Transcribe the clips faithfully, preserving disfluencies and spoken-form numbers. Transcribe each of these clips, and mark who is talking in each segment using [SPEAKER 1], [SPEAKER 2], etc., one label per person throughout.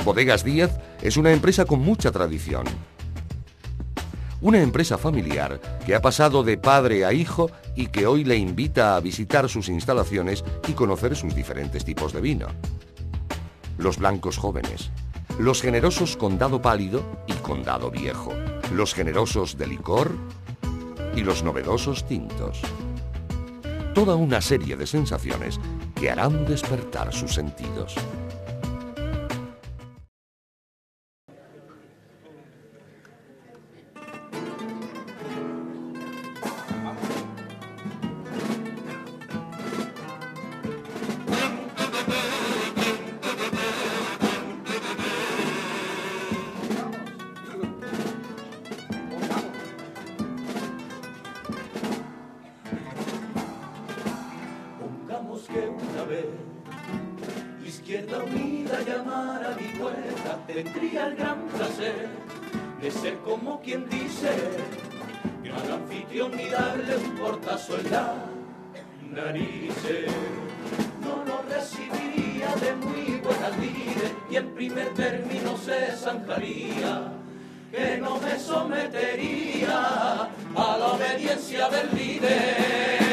[SPEAKER 1] Bodegas Díaz es una empresa con mucha tradición. Una empresa familiar que ha pasado de padre a hijo y que hoy le invita a visitar sus instalaciones y conocer sus diferentes tipos de vino. Los blancos jóvenes, los generosos con dado pálido y con dado viejo, los generosos de licor y los novedosos tintos. Toda una serie de sensaciones que harán despertar sus sentidos.
[SPEAKER 2] Que una vez Izquierda Unida llamara a mi puerta, tendría el gran placer de ser como quien dice gran anfitrión y darle un portazo en la narices. No lo recibiría de muy buenas lides y en primer término se zanjaría que no me sometería a la obediencia del líder.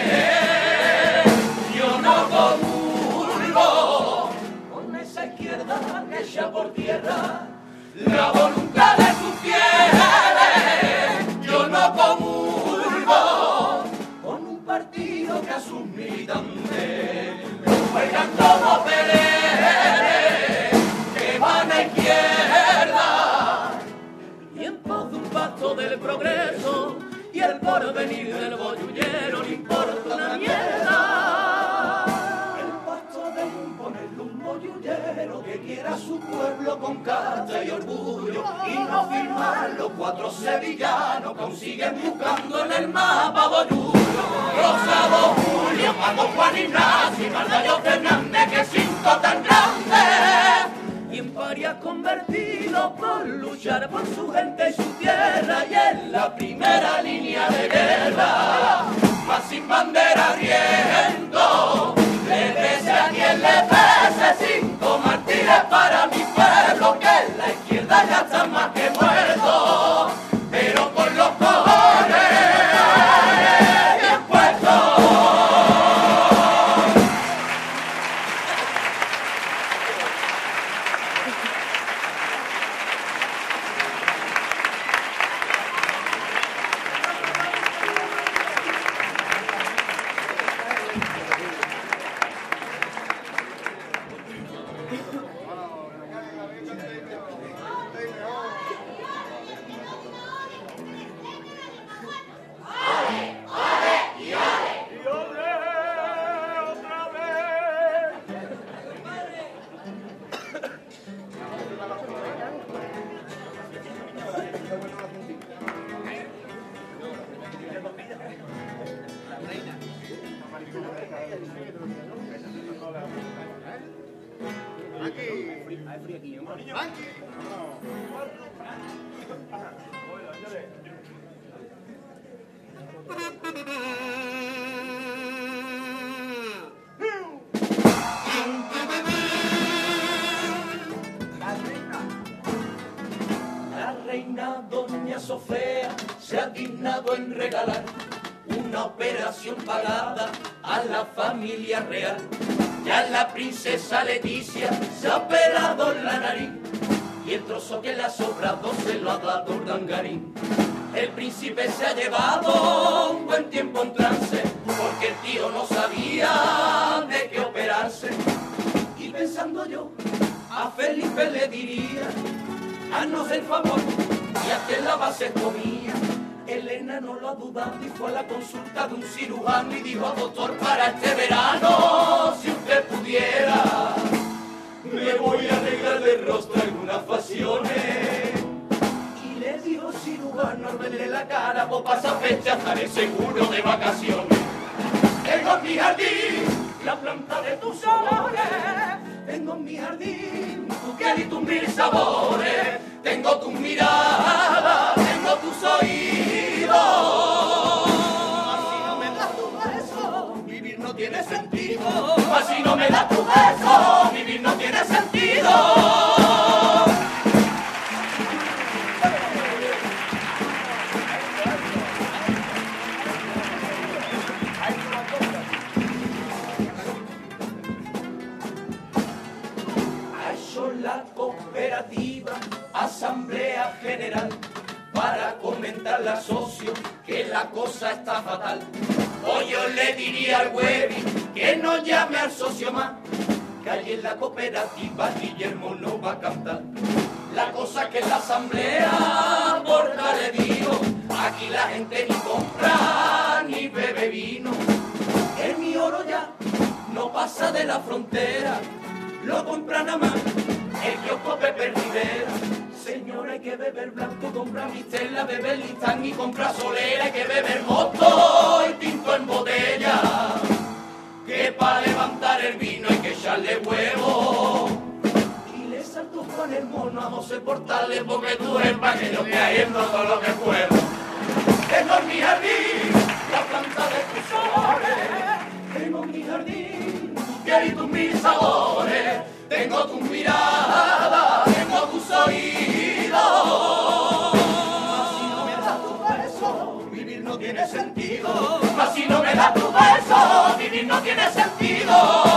[SPEAKER 2] Yo no comulgo con esa izquierda que echa por tierra la voluntad de sus fieles. Yo no comulgo con un partido que a sus militantes juegan como peleles que van a izquierda y en pos de un pacto del progreso y el porvenir del boyullero no importa una mierda. Que quiera su pueblo con casta y orgullo y no firmar los cuatro sevillanos que aún siguen buscando en el mapa boyullo. Rosado Julio, Paco Juan Ignacio y Margallo Fernández, que cinco tan grande y en parias convertido por luchar por su gente y su tierra y en la primera línea de guerra, más sin bandera riendo. Le pese a quien le pese, cinco mártires para mi pueblo, que en la izquierda ya está más que muerto, pero con los cojones bien puestos. La reina doña Sofía se ha dignado en regalar una operación pagada a la familia real. Ya la princesa Leticia se ha operado la nariz y el trozo que le ha sobrado se lo ha dado Urdangarín. El príncipe se ha llevado un buen tiempo en trance porque el tío no sabía de qué operarse. Y pensando yo, a Felipe le diría, haznos el favor y haz que la vasectomía. Elena no lo ha dudado y fue a la consulta de un cirujano y dijo: doctor, para este verano, si usted pudiera, me voy a arreglar de rostro algunas facciones. Y le dijo cirujano al verle la cara: pues pasa fecha estaré seguro de vacaciones. Tengo en mi jardín la planta de tus olores, tengo en mi jardín tu piel y tus mil sabores, tengo tus miradas, tengo tus oídos. Así no me das tu beso, vivir no tiene sentido. Así no me das tu beso, vivir no tiene sentido. hecho la cooperativa Asamblea General para comentarle al socio que la cosa está fatal. Hoy yo le diría al Huevi que no llame al socio más, que allí en la cooperativa Guillermo no va a cantar. La cosa que en la asamblea, porca le digo, aquí la gente ni compra ni bebe vino. El mi oro ya no pasa de la frontera, lo compra nada más el kiosco Pepe Rivera. Señora, hay que beber blanco, compra mistela, beber listán y compra solera, hay que beber mosto y tinto en botella, que para levantar el vino hay que echarle huevo. Y le saltó con el mono a José Portales, porque tú eres pa' que yo me haciendo todo lo que puedo. Tengo en mi jardín la planta de tus flores, tengo en mi jardín tu piel y tus mil sabores, tengo tus miradas, tengo tus oídos. Mas si no me das tu beso, vivir no tiene sentido. Mas si no me das tu beso, vivir no tiene sentido.